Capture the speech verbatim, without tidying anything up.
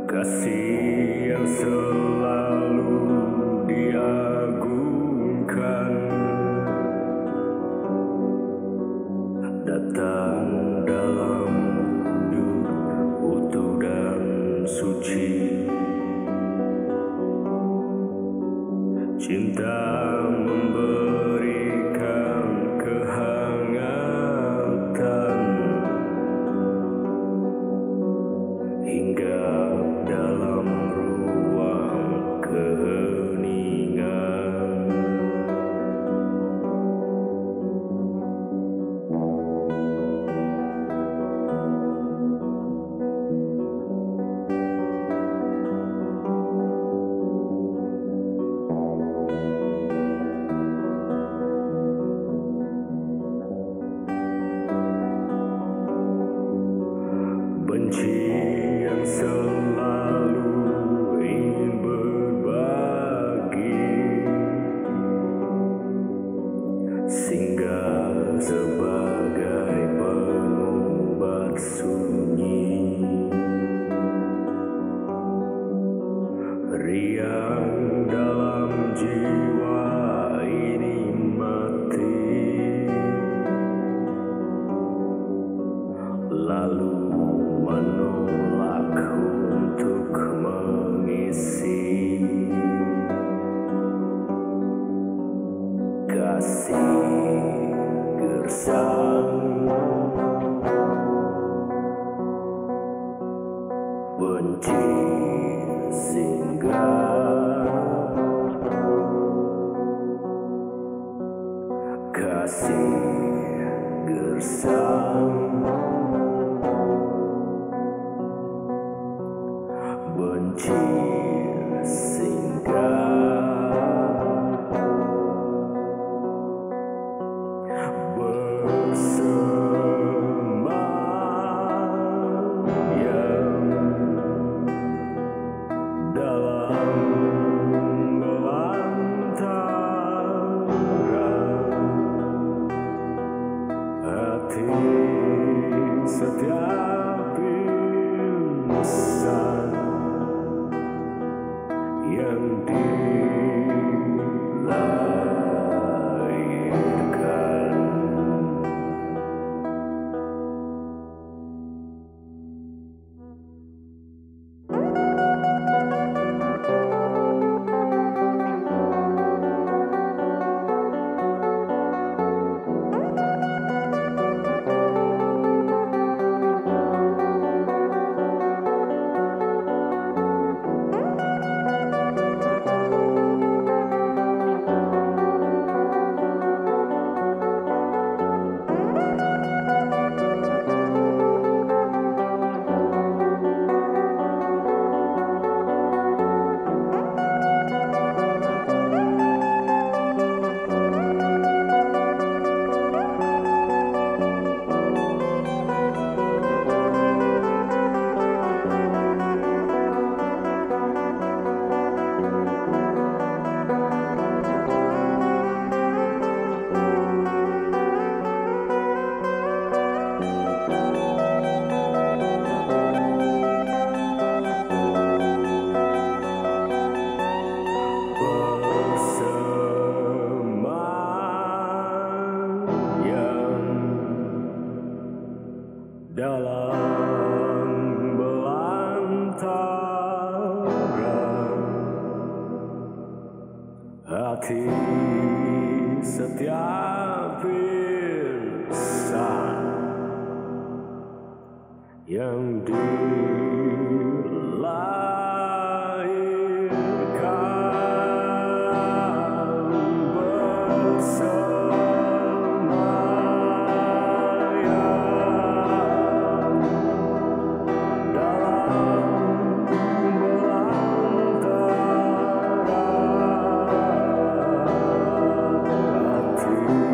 Kasih yang selalu diagungkan datang dalam wujud utuh dan suci. Cinta memberikan kehangatan hingga dalam ruang keheningan. Benci yang selalu ingin berbagi singgah sebagai pengobatan sunyi. Riang dalam jiwa ini mati, lalu menolak untuk mengisi. Kasih gersang, benci singgah. Kasih gersang, benci singgah. Bersemayam dalam belantara hati setiap insan yang dilahirkan. Dalam belantara hati setiap insan yang dilahirkan bersemayam dalam belantara hati.